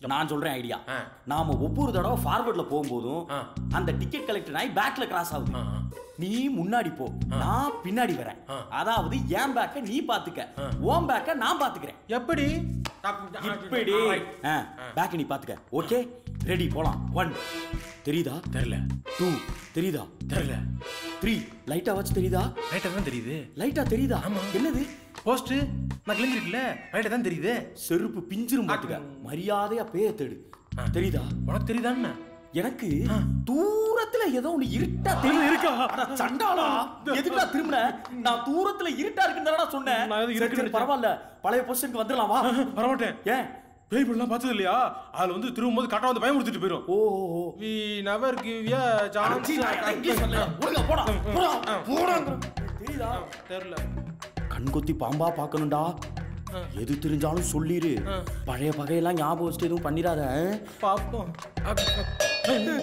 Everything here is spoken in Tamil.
நான் சொல்றேன் ஐடியா. நாம ஒவ்வொரு தடவை ஃபார்வர்ட்ல போகும்போதும் அந்த டிக்கெட் கலெக்டர் நாய் பேக்ல கிராஸ் ஆகுது. நீ முன்னாடி போ, நான் பின்னாடி வரேன். அதாவது என் பேக்க நீ பாத்துக்க, உன் பேக்க நான் பாத்துக்கிறேன். எப்படி? இப்படி பேக்க நீ பாத்துக்க. ஓகே, ரெடி, போலாம். 1 தெரியுதா? தெரியல. 2 தெரியுதா? தெரியல. 3 லைட்டா வச்சு தெரியுதா? லைட்டா தான் தெரியுது. லைட்டா தெரியுதா? என்னது? போஸ்ட் நான் கிழிஞ்சிருக்குல, லைட்டா தான் தெரியுது. செருப்பு பிஞ்சிரும் பாத்துக்க. மரியாதையா பேய தேடு. தெரியுதா? உனக்கு தெரியுதான்னு? எனக்கு தூரத்துல ஏதோ ஒண்ணு இருட்டா தெரியுது. இருக்கா? சண்டாளா, எதுக்குடா திரும்புன? நான் தூரத்துல இருட்டா இருக்குன்னு சொன்னேன். பரவாயில்ல, பழைய பொசிஷனுக்கு வந்துடலாம். வா. வரமாட்டேன். ஏன்? பேய் பண்ணலாம் பார்த்தது இல்லையா? அதுல வந்து திரும்பும்போது கரெக்டா வந்து பயமுறுத்திட்டு போயிடும். ஓஹோ, we never give a chance. போடா போடா. தெரியுதா? தெரியல. கண்கொத்தி பாம்பா பார்க்கணும்டா. எது தெரிஞ்சாலும் சொல்லிரு. பழைய பகையெல்லாம் ஞாபகம் வச்சுட்டு எதுவும் பண்ணிடாத. பாப்போம்.